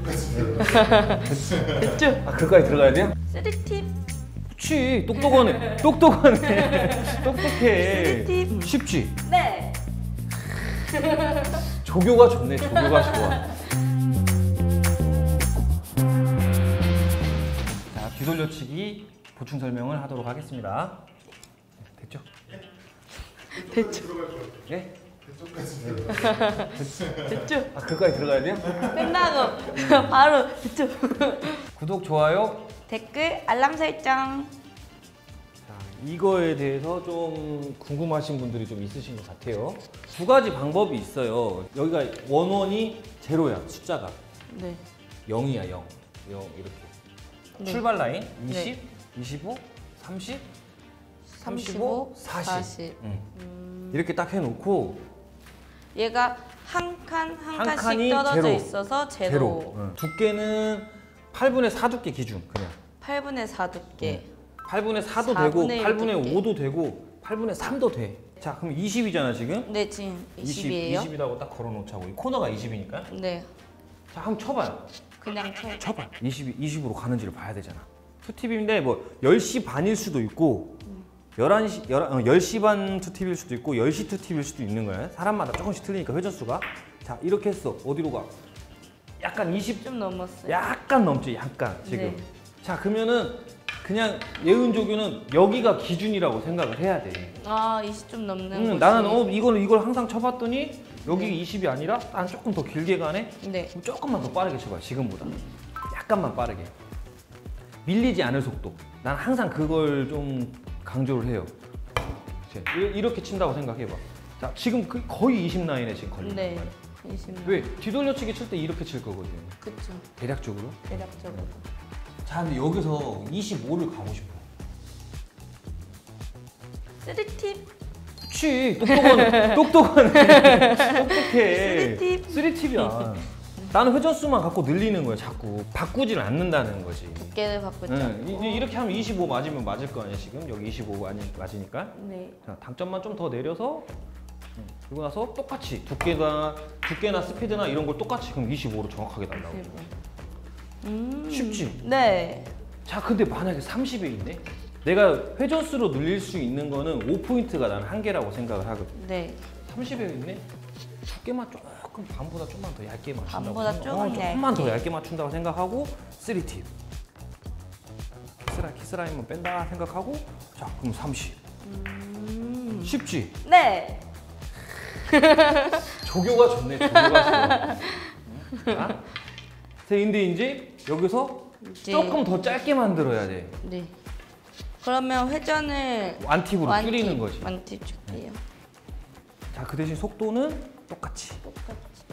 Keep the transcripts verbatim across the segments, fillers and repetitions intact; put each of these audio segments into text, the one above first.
됐죠? 아, 그까지 들어가야 돼요? 쓰리 팁. 그치, 똑똑하네. 똑똑하네. 똑똑해. 쓰리 팁. 쉽지? 네. 조교가 좋네, 조교가 좋아. 자, 뒤돌려치기 보충 설명을 하도록 하겠습니다. 됐죠? 됐죠? 예? 됐죠? 아, 그까지 들어가야 돼요? 끝나고 바로 됐죠? 구독, 좋아요. 댓글, 알람 설정. 자, 이거에 대해서 좀 궁금하신 분들이 좀 있으신 것 같아요. 두 가지 방법이 있어요. 여기가 원원이 제로야, 숫자가. 네. 영이야, 영. 영 이렇게. 네. 출발 라인 이십, 네. 이십오, 삼십, 삼십오, 사십. 사십. 응. 음... 이렇게 딱 해놓고 얘가 한 칸 한 한 칸씩 칸이 떨어져 제로. 있어서 제로. 제로. 응. 두께는 팔분의 사 두께 기준 그냥. 팔분의 사 두께. 팔분의 사도 되고 사분의 일 팔분의 두께. 오도 되고 팔분의 삼도 돼. 자, 그럼 이십이잖아 지금. 네, 지금 이십이에요. 이십이라고 딱 걸어놓자고. 이 코너가 이십이니까. 네, 자, 한번 쳐봐요. 그냥 쳐. 쳐봐. 이십, 이십으로 가는지를 봐야 되잖아. 투팁인데 뭐 열 시 반일 수도 있고 열한 시, 열, 어, 열 시 반 투팁일 수도 있고 열 시 투팁일 수도 있는 거야. 사람마다 조금씩 틀리니까 회전수가. 자, 이렇게 했어. 어디로 가? 약간 이십, 좀 넘었어요. 약간 넘지, 약간 지금. 네. 자, 그러면은 그냥 예은조교는 여기가 기준이라고 생각을 해야 돼. 아, 이십 좀 넘는 음, 곳이. 나는 어 이걸 이걸 항상 쳐봤더니 여기 네. 이십이 아니라 난 조금 더 길게 가네. 네. 그럼 조금만 더 빠르게 쳐봐. 지금보다 약간만 빠르게. 밀리지 않을 속도. 난 항상 그걸 좀 강조를 해요. 이- 이렇게 친다고 생각해봐. 자, 지금 그 거의 이십 라인에 지금 걸린 네. 거야. 이십. 왜? 뒤돌려치기 칠 때 이렇게 칠 거거든. 그쵸. 대략적으로. 대략적으로. 자, 근데 여기서 이십오를 가고 싶어. 쓰리 팁. 그치, 똑똑하네. 똑똑하네. 똑똑해. 쓰리 팁. 쓰리 팁이야. 나는 회전수만 갖고 늘리는 거야, 자꾸. 바꾸질 않는다는 거지. 두께를 바꾸죠. 응, 이- 이렇게 하면 이십오 맞으면 맞을 거 아니야, 지금? 여기 이십오가 아니, 맞으니까. 네. 자, 당점만 좀 더 내려서 응, 그리고 나서 똑같이 두께나, 두께나 스피드나 이런 걸 똑같이 그럼 이십오로 정확하게 날라고. 음. 쉽지? 네. 자, 근데 만약에 삼십에 있네? 내가 회전수로 늘릴 수 있는 거는 오 포인트가 나는 한계라고 생각을 하거든. 네. 삼십에 있네? 두께만 조금 반보다 좀만 더 얇게 맞춘다고 반보다 생각- 조금 어, 조금만 더 얇게. 얇게 맞춘다고 생각하고 쓰리 팁 키스라, 키스라인만 뺀다 생각하고 자, 그럼 삼십. 음. 쉽지? 네. 조교가 좋네, 조교가 좋아. 자, 근데 이제 여기서 이제- 조금 더 짧게 만들어야 돼. 네. 그러면 회전을 완팁으로 완팁, 줄이는 거지. 완팁 줄게요. 자, 그 대신 속도는 똑같이. 똑같이.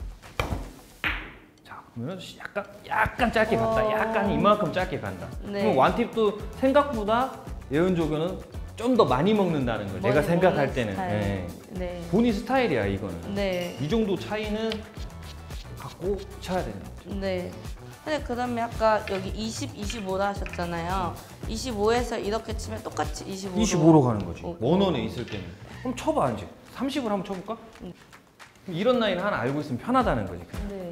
자, 그러면 약간 약간 짧게 갔다. 어. 약간 이만큼 짧게 간다. 네. 그럼 완팁도 생각보다 예은조교는 좀 더 많이 먹는다는 거예요. 내가 머리 생각할 먹는 때는. 스타일. 예. 네. 본인 스타일이야, 이거는. 네. 이 정도 차이는 갖고 쳐야 되는 거죠. 네. 근데 그러면 아까 여기 이십, 이십오라 하셨잖아요. 이십오에서 이렇게 치면 똑같이 이십오로. 이십오로 가는 거지. 오. 원원에 있을 때는. 그럼 쳐봐, 이제. 삼십을 한번 쳐볼까? 응. 그럼 이런 라인 하나 알고 있으면 편하다는 거지. 그냥. 네.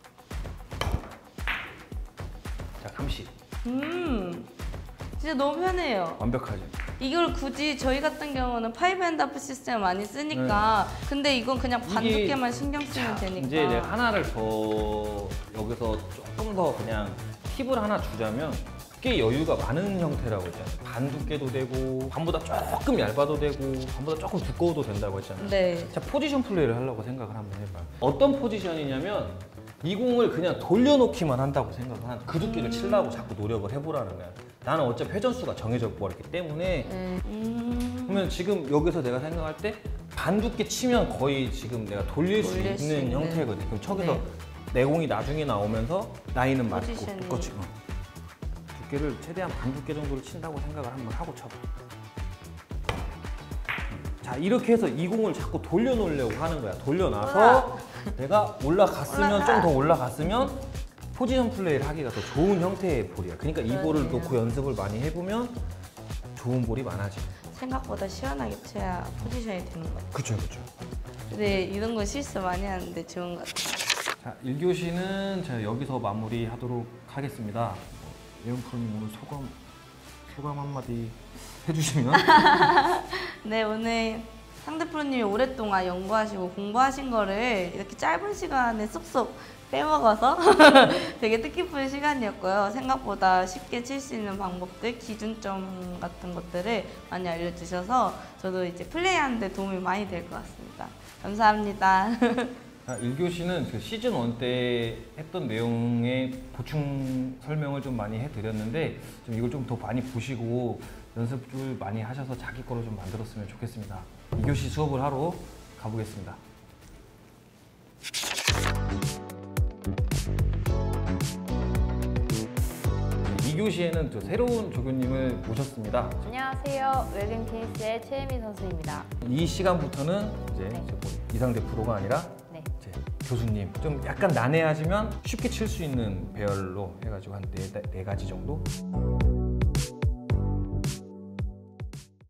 자, 삼십. 음. 진짜 너무 편해요. 완벽하죠. 이걸 굳이 저희 같은 경우는 파이브 앤 하프 시스템 많이 쓰니까 근데 이건 그냥 반 네. 이게- 두께만 신경 쓰면 되니까. 이제 내가 하나를 더 여기서 조금 더 그냥 팁을 하나 주자면 꽤 여유가 많은 형태라고 했잖아요. 반 두께도 되고 반보다 조금 얇아도 되고 반보다 조금 두꺼워도 된다고 했잖아요. 네. 자, 포지션 플레이를 하려고 생각을 한번 해봐요. 어떤 포지션이냐면 이 공을 그냥 돌려놓기만 한다고 생각을 한. 그 두께를 치려고 자꾸 노력을 해보라는 거야. 나는 어차피 회전수가 정해져 버렸기 때문에. 네. 음. 그러면 지금 여기서 내가 생각할 때 반 두께 치면 거의 지금 내가 돌릴 수 돌릴 수 있는 있는. 형태거든. 그럼 저기서 네. 내 공이 나중에 나오면서 라인은 맞고 포지션이. 똑같이 어. 두께를 최대한 반 두께 정도를 친다고 생각을 한번 하고 쳐봐. 자, 이렇게 해서 이 공을 자꾸 돌려놓으려고 하는 거야. 돌려놔서 내가 올라갔으면 올라가. 좀 더 올라갔으면 포지션 플레이를 하기가 더 좋은 형태의 볼이야. 그러니까 이 볼을 그러네요. 놓고 연습을 많이 해보면 좋은 볼이 많아져. 생각보다 시원하게 쳐야 포지션이 되는 것 같아요. 그쵸, 그쵸. 근데 이런 거 실수 많이 하는데 좋은 것 같아요. 자, 일 교시는 제가 여기서 마무리하도록 하겠습니다. 예원 프로님 오늘 소감 소감 한마디 해주시면. 네, 오늘 상대 프로님이 오랫동안 연구하시고 공부하신 거를 이렇게 짧은 시간에 쏙쏙 빼먹어서 되게 뜻깊은 시간이었고요. 생각보다 쉽게 칠 수 있는 방법들, 기준점 같은 것들을 많이 알려주셔서 저도 이제 플레이하는 데 도움이 많이 될 것 같습니다. 감사합니다. 자, 일 교시는 그 시즌 일 때 했던 내용의 보충 설명을 좀 많이 해드렸는데 좀 이걸 좀 더 많이 보시고 연습을 많이 하셔서 자기 거로 좀 만들었으면 좋겠습니다. 이 교시 수업을 하러 가보겠습니다. 이 교시에는 또 새로운 조교님을 모셨습니다. 안녕하세요. 웰링 테니스의 최혜미 선수입니다. 이 시간부터는 이제 네. 뭐 이상대 프로가 아니라 네. 이제 교수님 좀 약간 난해하지만 쉽게 칠 수 있는 배열로 해가지고 한 네 네 가지 정도.